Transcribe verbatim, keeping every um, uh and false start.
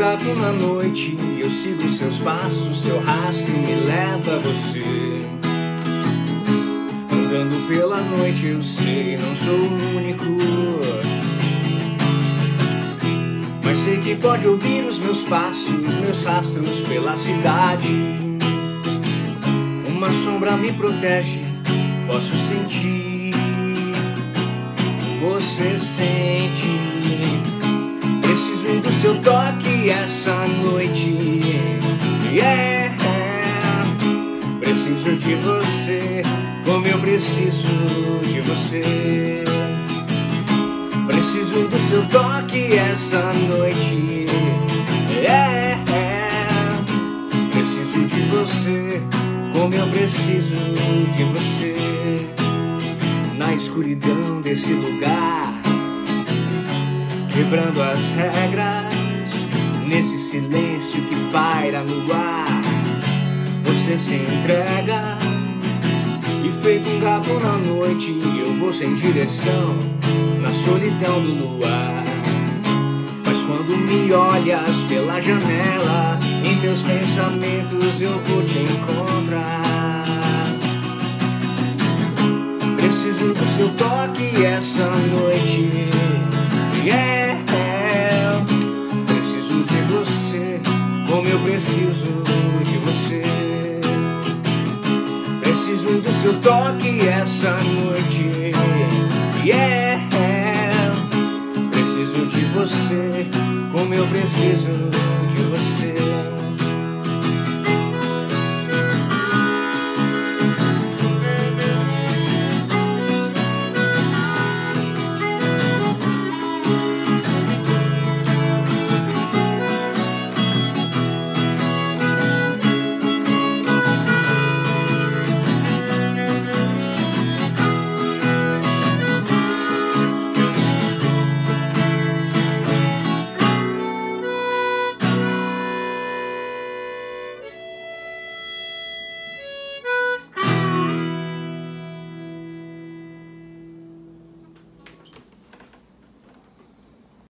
gato na noite, eu sigo seus passos, seu rastro me leva a você. Andando pela noite eu sei, não sou o único, mas sei que pode ouvir os meus passos, meus rastros pela cidade. Uma sombra me protege, posso sentir, você sente. Preciso do seu toque essa noite, yeah. Preciso de você, como eu preciso de você. Preciso do seu toque essa noite, yeah. Preciso de você, como eu preciso de você. Na escuridão desse lugar, quebrando as regras, nesse silêncio que paira no ar, você se entrega. E feito um gato na noite, eu vou sem direção, na solidão do luar. Mas quando me olhas pela janela, em meus pensamentos eu vou te encontrar. Preciso do seu toque essa noite, yeah. Preciso de você, como eu preciso de você. Preciso do seu toque essa noite, yeah. Preciso de você, como eu preciso de você.